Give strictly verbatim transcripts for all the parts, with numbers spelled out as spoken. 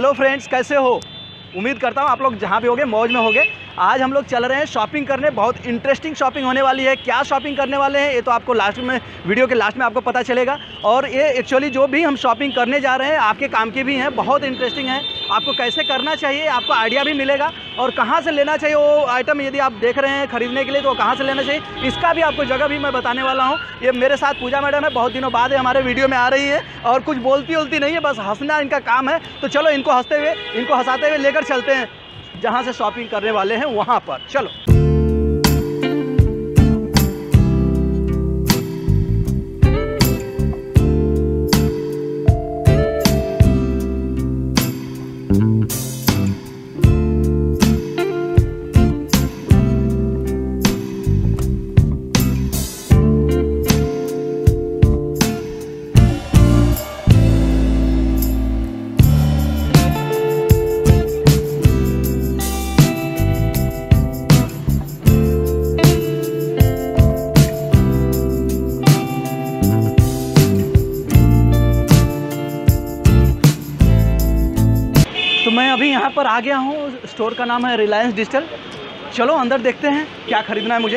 Hello friends, कैसे हो? उम्मीद करता हूँ आप लोग जहाँ भी होगे मौज में होगे। आज हम लोग चल रहे हैं शॉपिंग करने। बहुत इंटरेस्टिंग शॉपिंग होने वाली है। क्या शॉपिंग करने वाले हैं ये तो आपको लास्ट में, वीडियो के लास्ट में आपको पता चलेगा। और ये एक्चुअली जो भी हम शॉपिंग करने जा रहे हैं आपके काम की भी हैं, बहुत इंटरेस्टिंग है। आपको कैसे करना चाहिए आपको आइडिया भी मिलेगा, और कहाँ से लेना चाहिए वो आइटम यदि आप देख रहे हैं खरीदने के लिए तो कहाँ से लेना चाहिए इसका भी आपको जगह भी मैं बताने वाला हूँ। ये मेरे साथ पूजा मैडम है, बहुत दिनों बाद है हमारे वीडियो में आ रही है और कुछ बोलती उलती नहीं है, बस हंसना इनका काम है। तो चलो इनको हंसते हुए, इनको हंसाते हुए लेकर चलते हैं जहाँ से शॉपिंग करने वाले हैं वहाँ पर। चलो मैं अभी यहाँ पर आ गया हूँ। स्टोर का नाम है रिलायंस डिजिटल। चलो अंदर देखते हैं क्या ख़रीदना है मुझे।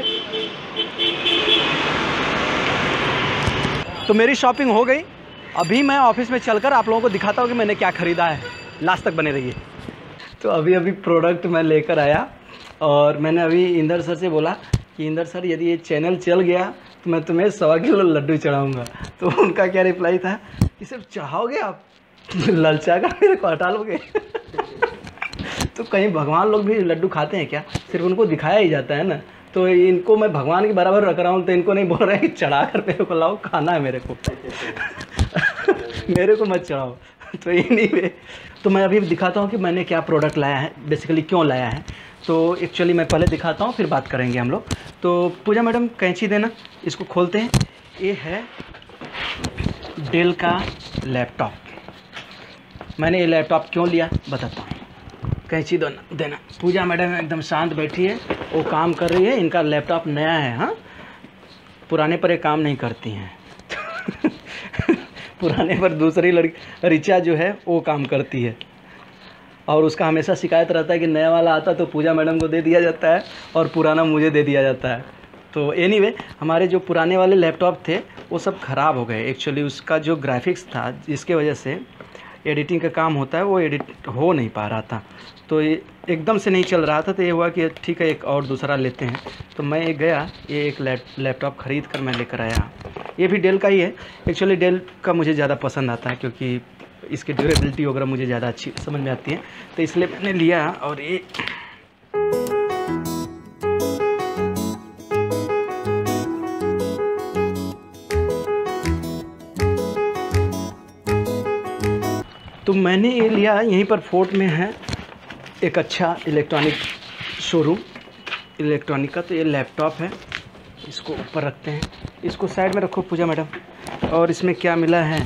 तो मेरी शॉपिंग हो गई। अभी मैं ऑफिस में चलकर आप लोगों को दिखाता हूँ कि मैंने क्या ख़रीदा है। लास्ट तक बने रहिए। तो अभी अभी प्रोडक्ट मैं लेकर आया और मैंने अभी इंदर सर से बोला कि इंदर सर यदि ये चैनल चल गया तो मैं तुम्हें सवा किलो लड्डू चढ़ाऊँगा। तो उनका क्या रिप्लाई था कि सिर्फ चढ़ाओगे आप, ललचा कर मेरे को हटा लोगे। तो कहीं भगवान लोग भी लड्डू खाते हैं क्या? सिर्फ उनको दिखाया ही जाता है ना। तो इनको मैं भगवान के बराबर रख रहा हूँ, तो इनको नहीं बोल रहे हैं कि चढ़ा कर मेरे को लाओ, खाना है मेरे को। मेरे को मत चढ़ाओ। तो एनीवे, तो मैं अभी दिखाता हूँ कि मैंने क्या प्रोडक्ट लाया है, बेसिकली क्यों लाया है। तो एक्चुअली मैं पहले दिखाता हूँ फिर बात करेंगे हम लोग। तो पूजा मैडम कैंची देना, इसको खोलते हैं। ये है डेल का लैपटॉप। मैंने ये लैपटॉप क्यों लिया बताता हूँ। कैंची दो देना। पूजा मैडम एकदम शांत बैठी है, वो काम कर रही है। इनका लैपटॉप नया है, हाँ, पुराने पर ये काम नहीं करती हैं। पुराने पर दूसरी लड़की रिचा जो है वो काम करती है, और उसका हमेशा शिकायत रहता है कि नया वाला आता तो पूजा मैडम को दे दिया जाता है और पुराना मुझे दे दिया जाता है। तो एनीवे, हमारे जो पुराने वाले लैपटॉप थे वो सब ख़राब हो गए। एक्चुअली उसका जो ग्राफिक्स था जिसके वजह से एडिटिंग का काम होता है वो एडिट हो नहीं पा रहा था। तो ये एकदम से नहीं चल रहा था। तो ये हुआ कि ठीक है एक और दूसरा लेते हैं। तो मैं एक गया, ये एक लैपटॉप ख़रीद कर मैं लेकर आया। ये भी डेल का ही है। एक्चुअली डेल का मुझे ज़्यादा पसंद आता है क्योंकि इसकी ड्यूरेबिलिटी वगैरह मुझे ज़्यादा अच्छी समझ में आती है, तो इसलिए मैंने लिया। और ये तो मैंने ये लिया। यहीं पर फोर्ट में है एक अच्छा इलेक्ट्रॉनिक शोरूम इलेक्ट्रॉनिक का। तो ये लैपटॉप है, इसको ऊपर रखते हैं। इसको साइड में रखो पूजा मैडम। और इसमें क्या मिला है,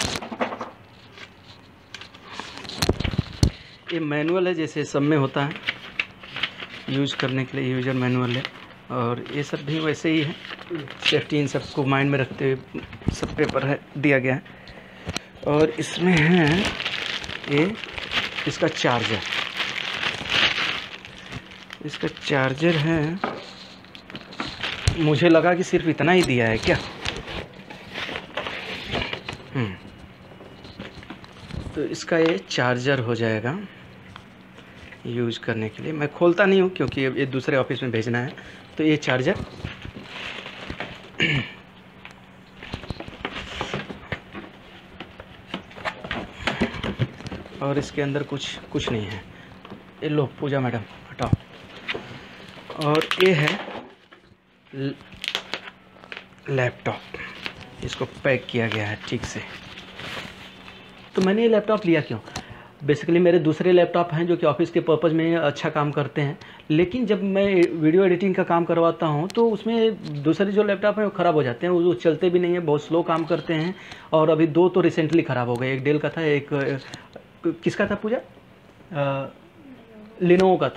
ये मैनुअल है जैसे सब में होता है यूज़ करने के लिए, यूज़र मैनुअल है। और ये सब भी वैसे ही है, सेफ्टी इन सबको माइंड में रखते हुए सब पेपर है दिया गया है। और इसमें है ये इसका चार्जर। इसका चार्जर है, मुझे लगा कि सिर्फ इतना ही दिया है क्या। हम्म तो इसका ये चार्जर हो जाएगा यूज़ करने के लिए। मैं खोलता नहीं हूँ क्योंकि ये दूसरे ऑफिस में भेजना है। तो ये चार्जर और इसके अंदर कुछ कुछ नहीं है। ये लो पूजा मैडम हटाओ। और ये है लैपटॉप, इसको पैक किया गया है ठीक से। तो मैंने ये लैपटॉप लिया क्यों? बेसिकली मेरे दूसरे लैपटॉप हैं जो कि ऑफिस के पर्पज़ में अच्छा काम करते हैं, लेकिन जब मैं वीडियो एडिटिंग का काम करवाता हूं तो उसमें दूसरे जो लैपटॉप हैं वो ख़राब हो जाते हैं, वो चलते भी नहीं हैं, बहुत स्लो काम करते हैं। और अभी दो तो रिसेंटली ख़राब हो गए। एक डेल का था, एक किसका था पूजा, लिनोवो का था।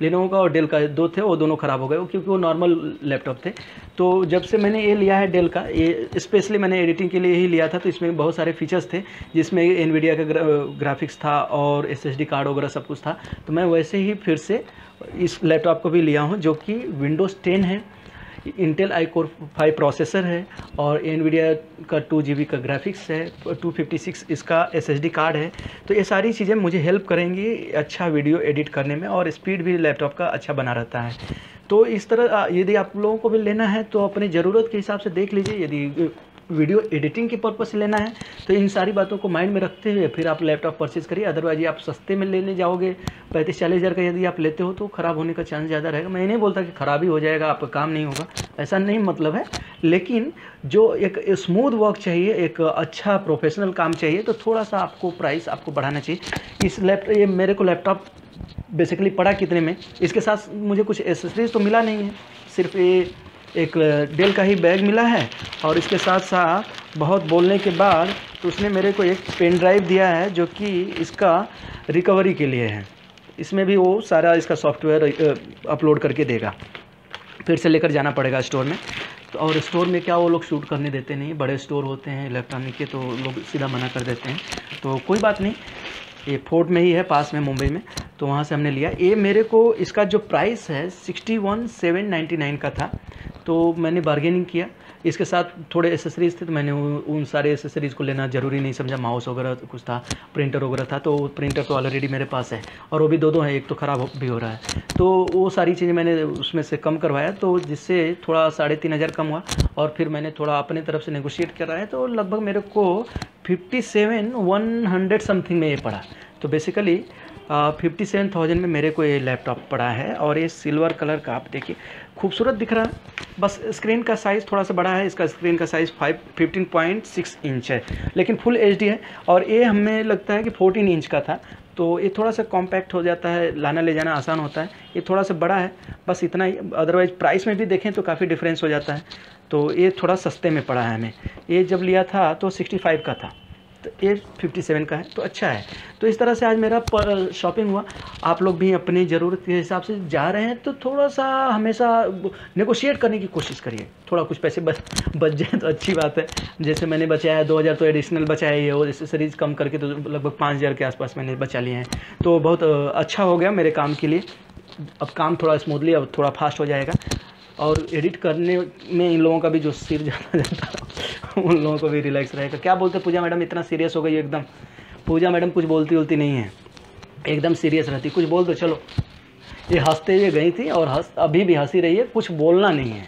लेनोवो का और डेल का दो थे, वो दोनों ख़राब हो गए क्योंकि वो नॉर्मल लैपटॉप थे। तो जब से मैंने ये लिया है डेल का, ये स्पेशली मैंने एडिटिंग के लिए ही लिया था, तो इसमें बहुत सारे फीचर्स थे जिसमें एनवीडिया का ग्राफिक्स था और एसएसडी कार्ड वगैरह सब कुछ था। तो मैं वैसे ही फिर से इस लैपटॉप को भी लिया हूँ, जो कि विंडोज़ टेन है, Intel i core five processor है और एनवीडिया का टू जी बी का ग्राफिक्स है, टू फिफ्टी सिक्स इसका एसएसडी कार्ड है। तो ये सारी चीज़ें मुझे हेल्प करेंगी अच्छा वीडियो एडिट करने में, और स्पीड भी लैपटॉप का अच्छा बना रहता है। तो इस तरह यदि आप लोगों को भी लेना है तो अपनी ज़रूरत के हिसाब से देख लीजिए। यदि वीडियो एडिटिंग के पर्पज़ से लेना है तो इन सारी बातों को माइंड में रखते हुए फिर आप लैपटॉप परचेज़ करिए। अदरवाइज ये आप सस्ते में लेने जाओगे, पैंतीस चालीस हज़ार का यदि आप लेते हो तो ख़राब होने का चांस ज़्यादा रहेगा। मैं नहीं बोलता कि ख़राब ही हो जाएगा, आपका काम नहीं होगा, ऐसा नहीं मतलब है। लेकिन जो एक स्मूथ वर्क चाहिए, एक अच्छा प्रोफेशनल काम चाहिए, तो थोड़ा सा आपको प्राइस आपको बढ़ाना चाहिए। इस लैपटॉप ये मेरे को लैपटॉप बेसिकली पड़ा कितने में, इसके साथ मुझे कुछ एसेसरीज तो मिला नहीं है, सिर्फ ये एक डेल का ही बैग मिला है, और इसके साथ साथ बहुत बोलने के बाद तो उसने मेरे को एक पेन ड्राइव दिया है जो कि इसका रिकवरी के लिए है। इसमें भी वो सारा इसका सॉफ्टवेयर अपलोड करके देगा, फिर से लेकर जाना पड़ेगा स्टोर में। तो और स्टोर में क्या वो लोग शूट करने देते नहीं, बड़े स्टोर होते हैं इलेक्ट्रॉनिक के, तो लोग सीधा मना कर देते हैं। तो कोई बात नहीं, ये फोर्ट में ही है पास में मुंबई में, तो वहाँ से हमने लिया। ये मेरे को इसका जो प्राइस है sixty one seven ninety nine का था, तो मैंने बार्गेनिंग किया। इसके साथ थोड़े एसेसरीज़ थे तो मैंने उन सारे एसेसरीज़ को लेना ज़रूरी नहीं समझा। माउस वगैरह कुछ था, प्रिंटर वगैरह था, तो प्रिंटर तो ऑलरेडी मेरे पास है और वो भी दो दो है, एक तो ख़राब भी हो रहा है। तो वो सारी चीज़ें मैंने उसमें से कम करवाया, तो जिससे थोड़ा साढ़े तीन हज़ार कम हुआ। और फिर मैंने थोड़ा अपने तरफ से नेगोशिएट कराया, तो लगभग मेरे को fifty seven one hundred something में ये पड़ा। तो बेसिकली फिफ्टी सेवन थाउजेंड में मेरे को ये लैपटॉप पड़ा है। और ये सिल्वर कलर का, आप देखिए खूबसूरत दिख रहा है। बस स्क्रीन का साइज़ थोड़ा सा बड़ा है, इसका स्क्रीन का size five fifteen point six inch है, लेकिन फुल एच डी है। और ये हमें लगता है कि फोर्टीन इंच का था, तो ये थोड़ा सा कॉम्पैक्ट हो जाता है, लाना ले जाना आसान होता है। ये थोड़ा सा बड़ा है, बस इतना ही। अदरवाइज़ प्राइस में भी देखें तो काफ़ी डिफरेंस हो जाता है। तो ये थोड़ा सस्ते में पड़ा है हमें। ये जब लिया था तो सिक्सटी फाइव का था, तो ये फिफ्टी सेवन का है, तो अच्छा है। तो इस तरह से आज मेरा शॉपिंग हुआ। आप लोग भी अपनी ज़रूरत के हिसाब से जा रहे हैं तो थोड़ा सा हमेशा नेगोशिएट करने की कोशिश करिए। थोड़ा कुछ पैसे बच बच जाए तो अच्छी बात है। जैसे मैंने बचाया है दो हज़ार, तो एडिशनल बचाया ही है, और एसेसरीज कम करके तो लगभग पाँच हज़ार के आसपास मैंने बचा लिए हैं। तो बहुत अच्छा हो गया मेरे काम के लिए। अब काम थोड़ा स्मूथली, अब थोड़ा फास्ट हो जाएगा। और एडिट करने में इन लोगों का भी जो सिर जाता जाता है उन लोगों को भी रिलैक्स रहेगा। क्या बोलते पूजा मैडम, इतना सीरियस हो गई एकदम? पूजा मैडम कुछ बोलती बोलती नहीं है, एकदम सीरियस रहती। कुछ बोल दो, चलो। ये हंसते हुए गई थी और हंस अभी भी हंसी रही है, कुछ बोलना नहीं है।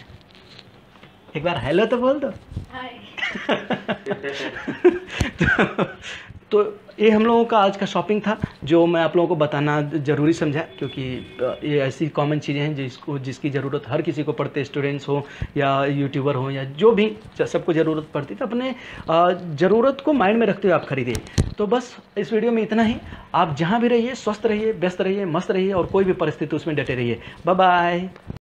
एक बार हेलो तो बोल दो। तो, तो ये हम लोगों का आज का शॉपिंग था, जो मैं आप लोगों को बताना ज़रूरी समझा, क्योंकि ये ऐसी कॉमन चीज़ें हैं जिसको जिसकी ज़रूरत हर किसी को पड़ती है, स्टूडेंट्स हो या यूट्यूबर हो या जो भी, सबको ज़रूरत पड़ती है। तो अपने ज़रूरत को माइंड में रखते हुए आप खरीदिए। तो बस इस वीडियो में इतना ही। आप जहाँ भी रहिए स्वस्थ रहिए, व्यस्त रहिए, मस्त रहिए, और कोई भी परिस्थिति उसमें डटे रहिए। Bye bye.